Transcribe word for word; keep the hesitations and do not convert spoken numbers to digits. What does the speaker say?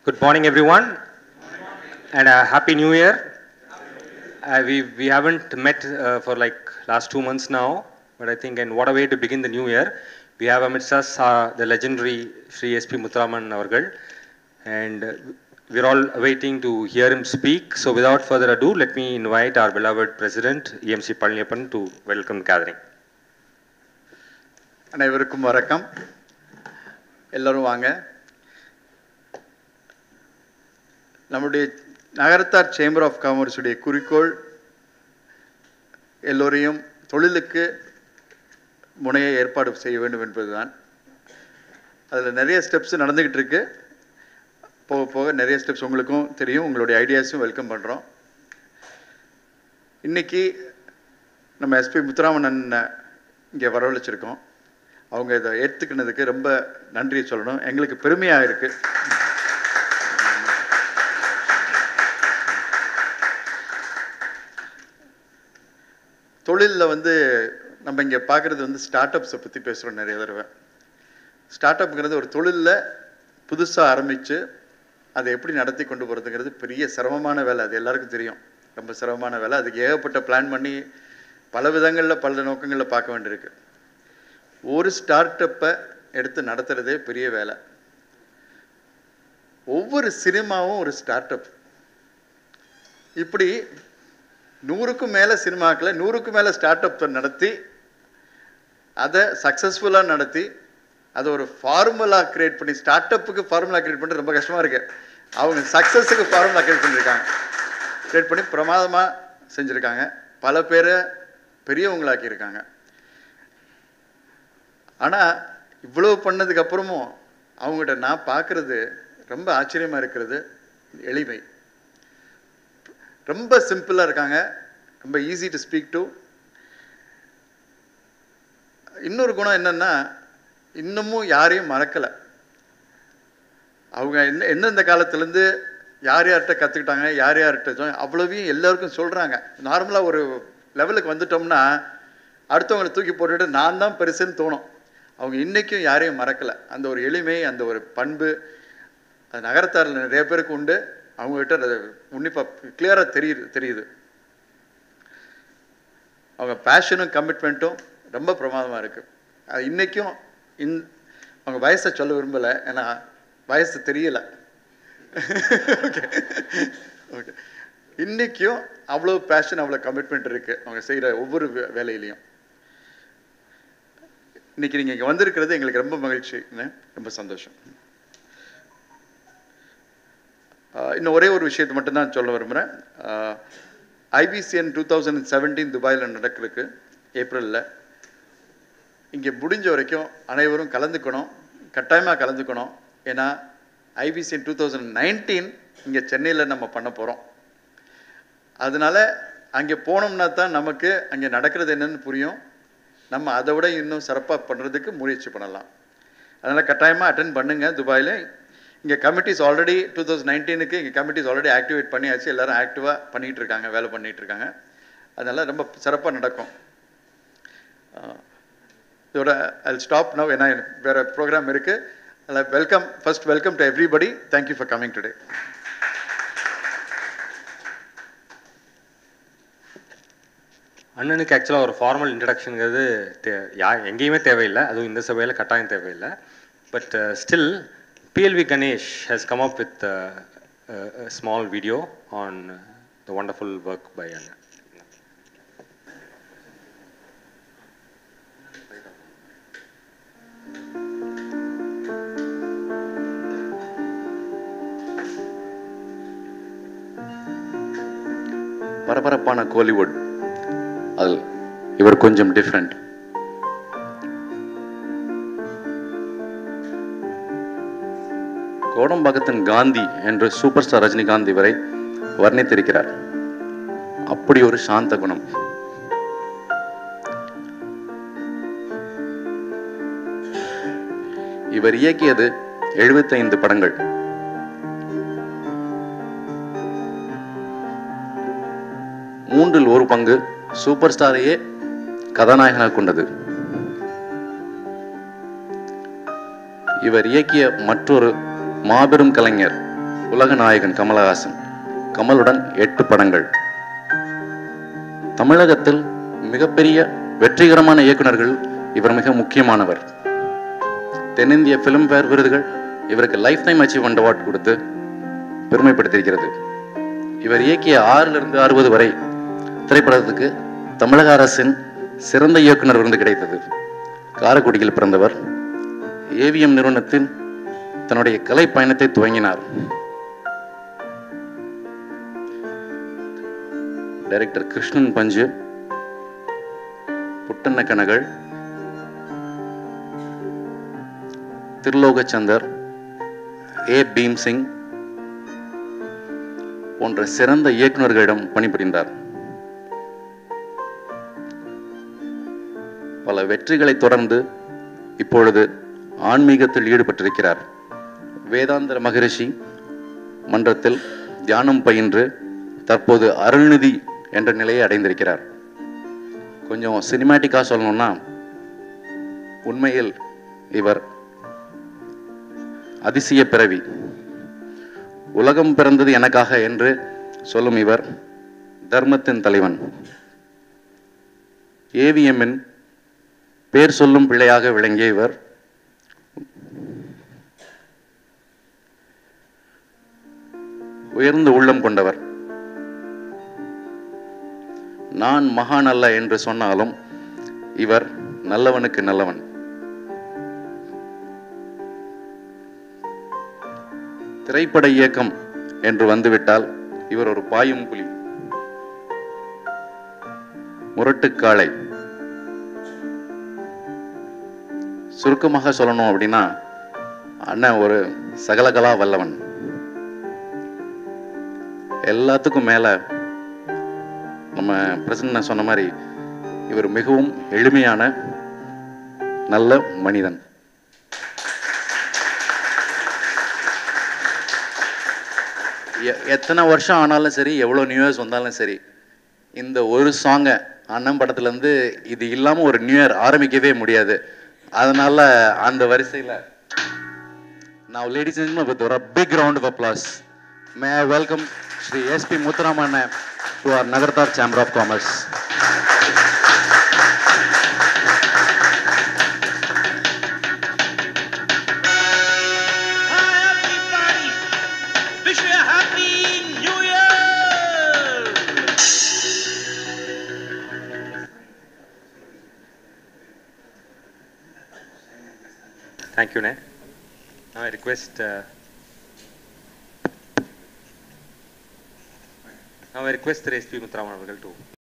Good morning, everyone, and a happy New Year. Uh, we we haven't met uh, for like last two months now, but I think, and what a way to begin the new year. We have amidst us uh, the legendary Shri S P Muthuraman Avargal, and uh, we're all waiting to hear him speak. So, without further ado, let me invite our beloved President E M C Palaniappan to welcome the gathering. அனைவருக்கும் வணக்கம். எல்லாரும் வாங்க. நம்முடைய நகரத்தார் chamber of commerce உடைய குறிக்கோள் எல்லோரையும் தொழிலுக்கு முனைய ஏற்பாடு செய்ய வேண்டும் என்பதுதான். அதில் நிறைய ஸ்டெப்ஸ் நடந்துக்கிட்டு இருக்கு. போக போக நிறைய ஸ்டெப்ஸ் உங்களுக்கும் தெரியும். உங்களுடைய ஐடியாஸும் வெல்கம் பண்ணுறோம். இன்னைக்கு நம்ம எஸ்பி முத்துராமன் இங்கே வரவழைச்சிருக்கோம். அவங்க இதை ஏற்றுக்கினதுக்கு ரொம்ப நன்றி சொல்லணும். எங்களுக்கு பெருமையாக இருக்குது. தொழிலில் வந்து நம்ம இங்கே பார்க்குறது வந்து ஸ்டார்ட் அப்ஸை பற்றி பேசுகிறோம் நிறைய தடவை. ஸ்டார்ட் அப்புங்கிறது ஒரு தொழிலில் புதுசாக ஆரம்பித்து அதை எப்படி நடத்தி கொண்டு போகிறதுங்கிறது பெரிய சிரமமான வேலை. அது எல்லாருக்கும் தெரியும். ரொம்ப சிரமமான வேலை. அதுக்கு ஏகப்பட்ட பிளான் பண்ணி பல விதங்களில் பல நோக்கங்களில் பார்க்க வேண்டியிருக்கு. ஒரு ஸ்டார்ட் அப்பை எடுத்து நடத்துகிறதே பெரிய வேலை. ஒவ்வொரு சினிமாவும் ஒரு ஸ்டார்ட் அப். இப்படி நூறுக்கும் மேலே சினிமாக்களை நூறுக்கும் மேலே ஸ்டார்ட் அப் நடத்தி அதை சக்ஸஸ்ஃபுல்லாக நடத்தி அதை ஒரு ஃபார்முலா கிரியேட் பண்ணி, ஸ்டார்ட் அப்புக்கு ஃபார்முலா கிரியேட் பண்ணுறது ரொம்ப கஷ்டமாக இருக்குது. அவங்க சக்ஸஸுக்கு ஃபார்முலா கிரியேட் பண்ணியிருக்காங்க. கிரியேட் பண்ணி பிரமாதமாக செஞ்சுருக்காங்க. பல பேரை பெரியவங்களாக்கியிருக்காங்க. ஆனால் இவ்வளோ பண்ணதுக்கப்புறமும் அவங்ககிட்ட நான் பார்க்குறது ரொம்ப ஆச்சரியமாக இருக்கிறது எளிமை. ரொம்ப சிம்பிளாக இருக்காங்க. ரொம்ப ஈஸி டு ஸ்பீக் டு. இன்னொரு குணம் என்னென்னா, இன்னமும் யாரையும் மறக்கலை. அவங்க என்ன எந்தெந்த காலத்துலேருந்து யார் யார்கிட்ட கற்றுக்கிட்டாங்க, யார் யார்கிட்ட அவ்வளவையும் எல்லாருக்கும் சொல்கிறாங்க. நார்மலாக ஒரு லெவலுக்கு வந்துட்டோம்னா அடுத்தவங்களை தூக்கி போட்டுட்டு நான் தான் பெருசுன்னு தோணும். அவங்க இன்றைக்கும் யாரையும் மறக்கலை. அந்த ஒரு எளிமை, அந்த ஒரு பண்பு அது நகரத்தாரில் நிறைய பேருக்கு உண்டு. அவங்ககிட்ட அது உன்னிப்பாக கிளியராக தெரியுது தெரியுது அவங்க பேஷனும் கமிட்மெண்ட்டும் ரொம்ப பிரமாதமாக இருக்குது. அது இன்றைக்கும் இன் அவங்க வயசை சொல்ல விரும்பலை, ஏன்னா வயசு தெரியலை. ஓகே ஓகே இன்றைக்கும் அவ்வளோ பேஷன், அவ்வளோ கமிட்மெண்ட் இருக்குது அவங்க செய்கிற ஒவ்வொரு வேலையிலையும். இன்றைக்கி நீங்கள் இங்கே வந்திருக்கிறது எங்களுக்கு ரொம்ப மகிழ்ச்சி, ரொம்ப சந்தோஷம். இன்னும் ஒரே ஒரு விஷயத்தை மட்டும்தான் சொல்ல விரும்புகிறேன். ஐபிசிஎன் டூ தௌசண்ட் செவன்டீன் துபாயில் நடக்கிறதுக்கு ஏப்ரலில் இங்கே முடிஞ்ச வரைக்கும் அனைவரும் கலந்துக்கணும், கட்டாயமாக கலந்துக்கணும். ஏன்னா ஐபிசிஎன் டூ தௌசண்ட் நைன்டீன் இங்கே சென்னையில் நம்ம பண்ண போகிறோம். அதனால் அங்கே போனோம்னா தான் நமக்கு அங்கே நடக்கிறது என்னன்னு புரியும். நம்ம அதை விட இன்னும் சிறப்பாக பண்ணுறதுக்கு முயற்சி பண்ணலாம். அதனால் கட்டாயமாக அட்டென்ட் பண்ணுங்கள் துபாயில். இங்கே கமிட்டிஸ் ஆல்ரெடி டூ தௌசண்ட் நைன்டீனுக்கு இங்கே கமிட்டிஸ் ஆல்ரெடி ஆக்டிவேட் பண்ணியாச்சு. எல்லோரும் ஆக்டிவாக பண்ணிகிட்டு இருக்காங்க, வேலை பண்ணிகிட்டு இருக்காங்க. அதனால் ரொம்ப சிறப்பாக நடக்கும். இதோட ஐ ஸ்டாப் நவ். ஏன்னா வேறு ப்ரோக்ராம் இருக்குது. அதில் welcome, first welcome to everybody. Thank you for coming today. அண்ணனுக்கு ஆக்சுவலாக ஒரு ஃபார்மல் இன்ட்ரடக்ஷனுங்கிறது தே யா எங்கேயுமே தேவையில்லை, அதுவும் இந்த சபையில் கட்டாயம் தேவையில்லை. But still P L V Ganesh has come up with uh, uh, a small video on uh, the wonderful work by Anna. பரபரப்பான கோலிவுட், அதில் இவர் கொஞ்சம் டிஃப்ரெண்ட். கோடம்பாக்கத்தின் காந்தி என்று சூப்பர் ஸ்டார் ரஜினிகாந்த் இவரை வர்ணித்திருக்கிறார். அப்படி ஒரு சாந்த குணம். இவர் இயக்கியது எழுபத்தைந்து படங்கள். மூன்றில் ஒரு பங்கு சூப்பர் ஸ்டாரையே கதாநாயகனாக கொண்டது. இவர் இயக்கிய மற்றொரு மாபெரும் கலைஞர் உலக நாயகன் கமலஹாசன். கமலுடன் எட்டு படங்கள். தமிழகத்தில் மிகப்பெரிய வெற்றிகரமான இயக்குநர்கள் இவர் மிக முக்கியமானவர். தென்னிந்திய பிலிம்பேர் விருதுகள் இவருக்கு லைஃப் டைம் அச்சீவ்மெண்ட் அவார்ட் கொடுத்து பெருமைப்படுத்தியிருக்கிறது. இவர் இயக்கிய ஆறிலிருந்து அறுபது வரை திரைப்படத்துக்கு தமிழக அரசின் சிறந்த இயக்குனர் விருது கிடைத்தது. காரைக்குடியில் பிறந்தவர். ஏவிஎம் நிறுவனத்தின் தன்னுடைய கலை பயணத்தை துவங்கினார். டைரக்டர் கிருஷ்ணன் பஞ்சு, புட்டண்ண கனகள், திருலோகச்சந்தர், ஏ பீம் சிங் போன்ற சிறந்த இயக்குநர்களிடம் பணிபுரிந்தார். பல வெற்றிகளை தொடர்ந்து இப்பொழுது ஆன்மீகத்தில் ஈடுபட்டிருக்கிறார். வேதாந்தர மகரிஷி மன்றத்தில் தியானம் பயின்று தற்போது அருள்நிதி என்ற நிலையை அடைந்திருக்கிறார். கொஞ்சம் சினிமேட்டிக்கா சொல்லணும்னா, உண்மையில் இவர் அதிசய பிறவி. உலகம் பிறந்தது எனக்காக என்று சொல்லும் இவர் தர்மத்தின் தலைவன். ஏவிஎம்மின் பேர் சொல்லும் பிள்ளையாக விளங்கிய இவர் உயர்ந்த உள்ளம் கொண்டவர். நான் மகான் அல்ல என்று சொன்னாலும் இவர் நல்லவனுக்கு நல்லவன். திரைப்பட இயக்கம் என்று வந்துவிட்டால் இவர் ஒரு பாயும் புலி, முரட்டுக்காளை. சுருக்கமாக சொல்லணும் அப்படின்னா, அண்ணன் ஒரு சகலகலா வல்லவன். எல்லாத்துக்கும் மேல நம்ம பிரசன்ன சொன்ன மாதிரி இவர் மிகவும் எளிமையான நல்ல மனிதன். எத்தனை வருஷம் ஆனாலும் சரி, எவ்வளோ நியூ இயர்ஸ் வந்தாலும் சரி, இந்த ஒரு சாங்கை அண்ணன் படத்துலேருந்து இது இல்லாமல் ஒரு நியூ இயர் ஆரம்பிக்கவே முடியாது. அதனால அந்த வரிசையில் now ladies and gentlemen, with a big round of applause, may I welcome Shri S P Muthuraman to our Nagarthar Chamber of Commerce. Thank you, Ne. Now I request uh, now I request the S P Muthuraman to